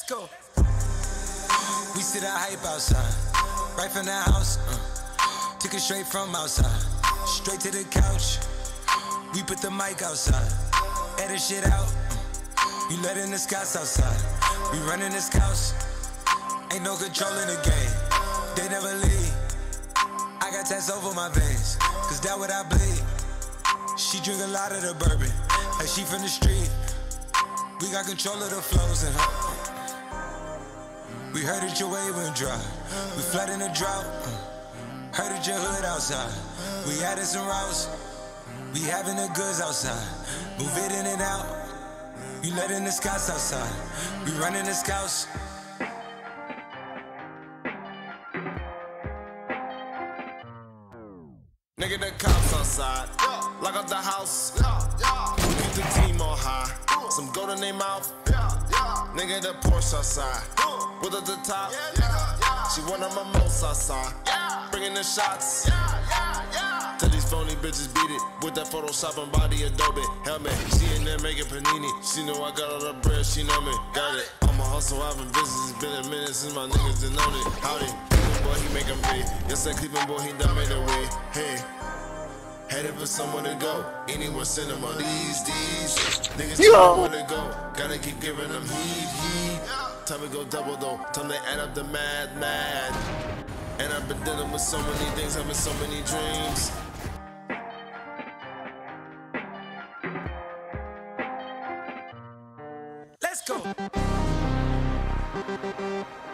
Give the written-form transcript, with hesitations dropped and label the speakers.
Speaker 1: go. We see the hype outside, right from the house. Took it straight from outside, straight to the couch. We put the mic outside, edit shit out. You letting the scouts outside, we running the scouts. Ain't no control in the game, they never leave. I got tats over my veins, cause that what I bleed. She drink a lot of the bourbon, like she from the street. We got control of the flows in her. We heard that your wave went dry, we flood in the drought. Heard that your hood outside, we added some routes. We having the goods outside, move it in and out. You letting the scouts outside, we running the scouts.
Speaker 2: Nigga, the cops outside, lock up the house, keep the team on high, some gold in their mouth. Nigga, the Porsche outside, with at the top, she one of my most outside, bringing the shots. Tell these phony bitches beat it, with that Photoshop and body Adobe helmet. She in there making panini, she know I got all the bread, she know me, got it. I'm a hustle, I've been busy, it's been a minute since my niggas done known it. Howdy, boy, he make them pay. Yes, that Cleveland boy, he done made a way. Hey, headed for somewhere to go. Anywhere cinema. These niggas know where to go. Gotta keep giving them heat. Time to go double though. Time to add up the mad. And I've been dealing with so many things, having so many dreams.
Speaker 1: Let's go.